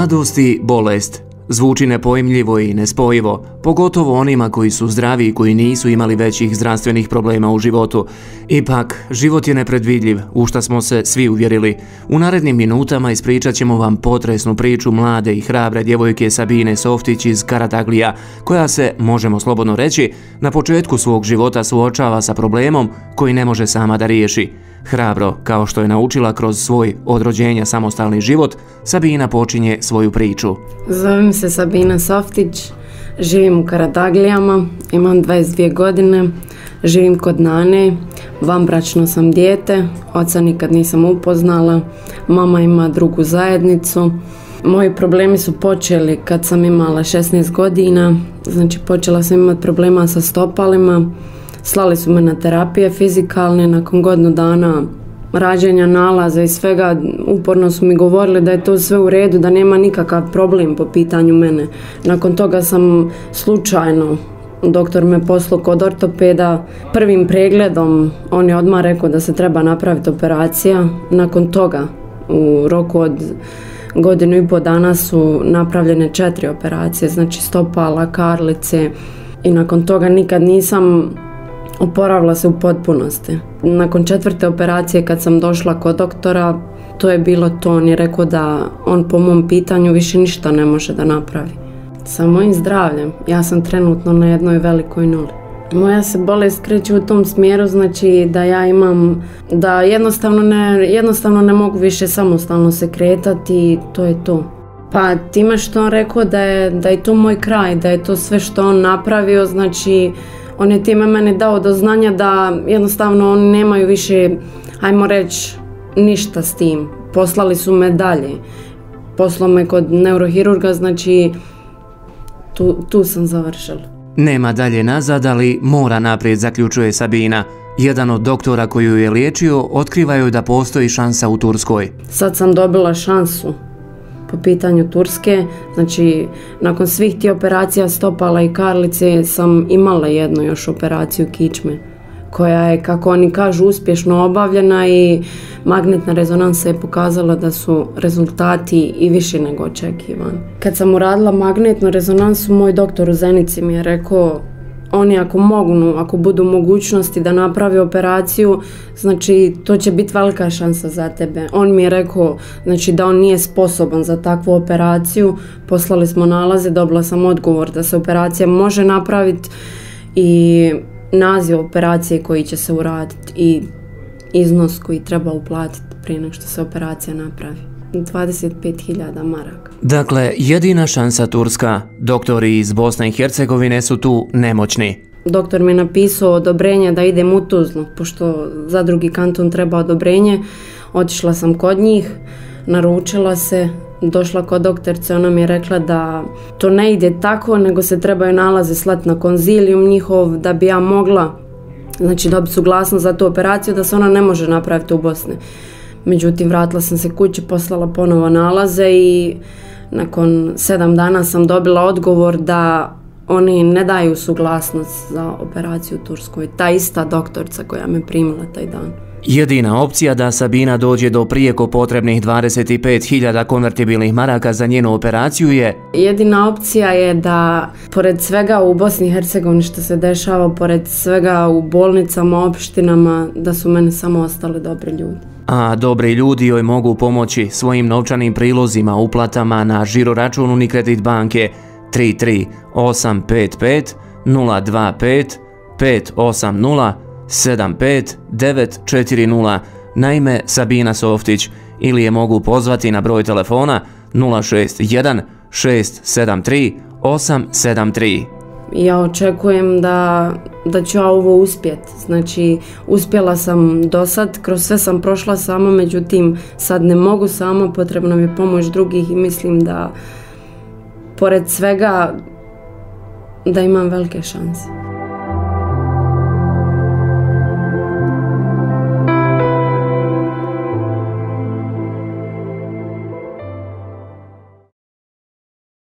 Mladost i bolest. Zvuči nepojmljivo i nespojivo, pogotovo onima koji su zdravi i koji nisu imali većih zdravstvenih problema u životu. Ipak, život je nepredvidljiv, u šta smo se svi uvjerili. U narednim minutama ispričat ćemo vam potresnu priču mlade i hrabre djevojke Sabine Softić iz Karataglija, koja se, možemo slobodno reći, na početku svog života suočava sa problemom koji ne može sama da riješi. Hrabro, kao što je naučila kroz svoj od rođenja samostalni život, Sabina počinje svoju priču. Zovem se Sabina Softić, živim u Karataglijama, imam 22 godine, živim kod nane, vanbračno sam dijete, oca nikad nisam upoznala, mama ima drugu zajednicu. Moji problemi su počeli kad sam imala 16 godina, znači počela sam imati problema sa stopalima. Slali su me na terapije fizikalne, nakon godinu dana rađenja nalaza i svega, uporno su mi govorili da je to sve u redu, da nema nikakav problem po pitanju mene. Nakon toga sam slučajno, doktor me poslao kod ortopeda, prvim pregledom on je odmah rekao da se treba napraviti operacija. Nakon toga, u roku od godinu i pol dana su napravljene 4 operacije, znači stopala, karlice, i nakon toga nikad nisam oporavila se u potpunosti. Nakon 4. operacije kad sam došla kod doktora, to je bilo to. On je rekao da on po mom pitanju više ništa ne može da napravi. Sa mojim zdravljem ja sam trenutno na jednoj velikoj nuli. Moja se bolest kreće u tom smjeru, znači da ja imam, da jednostavno ne mogu više samostalno se kretati i to je to. Pa time što on rekao da je to moj kraj, da je to sve što on napravio, znači on je time meni dao do znanja da jednostavno oni nemaju više, ajmo reći, ništa s tim. Poslali su me dalje. Poslao me kod neurohirurga, znači tu sam završila. Nema dalje nazad, ali mora naprijed, zaključuje Sabina. Jedan od doktora koji ju je liječio otkriva joj da postoji šansa u Turskoj. Sad sam dobila šansu po pitanju Turske, znači nakon svih tih operacija stopala i karlice sam imala jednu još operaciju kičme, koja je, kako oni kažu, uspješno obavljena i magnetna rezonansa je pokazala da su rezultati i više nego očekivani. Kad sam uradila magnetnu rezonansu, moj doktor u Zenici mi je rekao, oni ako budu mogućnosti da napravi operaciju, znači to će biti velika šansa za tebe. On mi je rekao, znači, da on nije sposoban za takvu operaciju. Poslali smo nalaze, dobila sam odgovor da se operacija može napraviti i naziv operacije koji će se uraditi i iznos koji treba uplatiti prije nego što se operacija napravi. 25.000 maraka. Dakle, jedina šansa Turska. Doktori iz Bosne i Hercegovine su tu nemoćni. Doktor mi je napisao odobrenje da idem u Tuzlu, pošto za drugi kanton treba odobrenje. Otišla sam kod njih, naručila se, došla kod doktorice, ona mi je rekla da to ne ide tako, nego se trebaju nalaze slati na konzilijum njihov da bi ja mogla, znači, dobiti suglasnost za tu operaciju, da se ona ne može napraviti u Bosni. Međutim, vratila sam se kući, poslala ponovo nalaze i nakon 7 dana sam dobila odgovor da oni ne daju suglasnost za operaciju u Turskoj. Ta ista doktorica koja me primila taj dan. Jedina opcija da Sabina dođe do prijeko potrebnih 25.000 konvertibilnih maraka za njenu operaciju je... Jedina opcija je da, pored svega u Bosni i Hercegovini što se dešava, pored svega u bolnicama, opštinama, da su meni samo ostali dobri ljudi. A dobri ljudi joj mogu pomoći svojim novčanim prilozima, uplatama na žiroračun Unicredit banke 33855 025 580 75940 na ime Sabina Softić, ili je mogu pozvati na broj telefona 061 673 873. Ja očekujem da ću ja ovo uspjeti. Znači, uspjela sam do sad, kroz sve sam prošla sama, međutim, sad ne mogu sama, potrebno mi je pomoć drugih i mislim da, pored svega, da imam velike šanse.